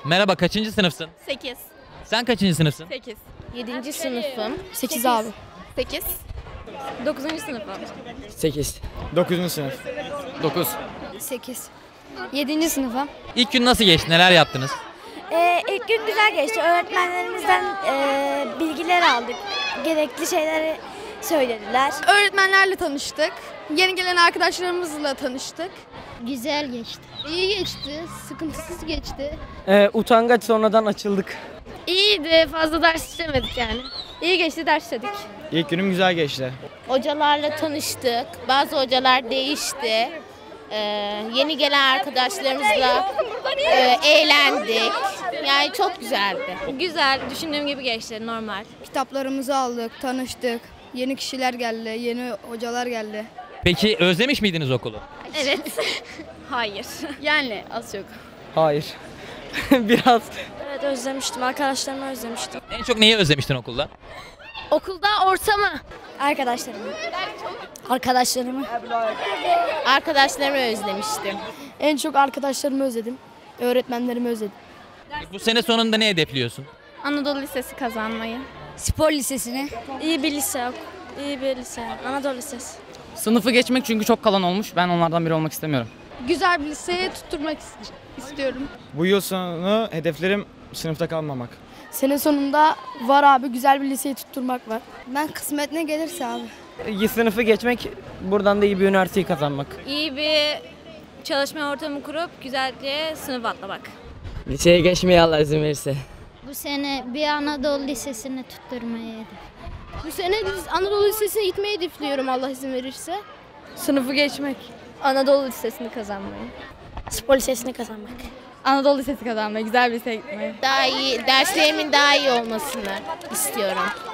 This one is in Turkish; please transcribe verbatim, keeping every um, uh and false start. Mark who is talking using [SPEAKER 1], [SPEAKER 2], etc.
[SPEAKER 1] Merhaba, kaçıncı sınıfsın?
[SPEAKER 2] sekiz.
[SPEAKER 1] Sen kaçıncı sınıfsın?
[SPEAKER 2] sekiz.
[SPEAKER 3] yedinci sınıfım.
[SPEAKER 2] sekiz abi. sekiz. dokuzuncu sınıfım.
[SPEAKER 4] sekiz.
[SPEAKER 5] dokuzuncu sınıf.
[SPEAKER 4] dokuz.
[SPEAKER 3] sekiz. yedinci sınıfım.
[SPEAKER 1] İlk gün nasıl geçti? Neler yaptınız?
[SPEAKER 3] Ee, ilk gün güzel geçti. Öğretmenlerimizden e, bilgiler aldık. Gerekli şeyleri söylediler.
[SPEAKER 2] Öğretmenlerle tanıştık. Yeni gelen arkadaşlarımızla tanıştık.
[SPEAKER 6] Güzel geçti. İyi geçti, sıkıntısız geçti.
[SPEAKER 4] Ee, utangaç sonradan açıldık.
[SPEAKER 2] İyiydi, fazla ders işlemedik yani. İyi geçti, ders işledik.
[SPEAKER 5] İlk günüm güzel geçti.
[SPEAKER 7] Hocalarla tanıştık. Bazı hocalar değişti. Ee, yeni gelen arkadaşlarımızla e, eğlendik. Yani çok güzeldi.
[SPEAKER 2] Güzel, düşündüğüm gibi geçti, normal.
[SPEAKER 3] Kitaplarımızı aldık, tanıştık. Yeni kişiler geldi, yeni hocalar geldi.
[SPEAKER 1] Peki özlemiş miydiniz okulu?
[SPEAKER 2] Evet. Hayır. Yani az çok.
[SPEAKER 4] Hayır. Biraz.
[SPEAKER 2] Evet, özlemiştim. Arkadaşlarımı özlemiştim.
[SPEAKER 1] En çok neyi özlemiştin okulda?
[SPEAKER 2] Okulda ortamı.
[SPEAKER 3] Arkadaşlarımı. Arkadaşlarımı.
[SPEAKER 7] Arkadaşlarımı özlemiştim.
[SPEAKER 3] En çok arkadaşlarımı özledim. Öğretmenlerimi özledim.
[SPEAKER 1] Bu sene sonunda ne hedefliyorsun?
[SPEAKER 2] Anadolu Lisesi kazanmayı.
[SPEAKER 3] Spor lisesini.
[SPEAKER 2] İyi bir lise yok. İyi bir lise. Anadolu Lisesi.
[SPEAKER 4] Sınıfı geçmek çünkü çok kalan olmuş. Ben onlardan biri olmak istemiyorum.
[SPEAKER 2] Güzel bir liseye tutturmak istiyorum.
[SPEAKER 5] Bu yıl sonu hedeflerim sınıfta kalmamak.
[SPEAKER 3] Sene sonunda var abi, güzel bir liseyi tutturmak var. Ben kısmet ne gelirse abi.
[SPEAKER 4] İyi sınıfı geçmek, buradan da iyi bir üniversiteyi kazanmak.
[SPEAKER 2] İyi bir çalışma ortamı kurup güzelce sınıf atlamak.
[SPEAKER 4] Liseye geçmeye Allah izin verirse.
[SPEAKER 6] Bu sene bir Anadolu Lisesi'ni tutturmayı hedef.
[SPEAKER 2] Bu sene Anadolu Lisesi'ne gitmeyi hedefliyorum Allah izin verirse.
[SPEAKER 3] Sınıfı geçmek.
[SPEAKER 2] Anadolu Lisesi'ni kazanmayı.
[SPEAKER 3] Spor lisesini kazanmak.
[SPEAKER 2] Anadolu Lisesi kazanmayı, güzel bir liseye gitmeyi.
[SPEAKER 7] Daha iyi, derslerimin daha iyi olmasını istiyorum.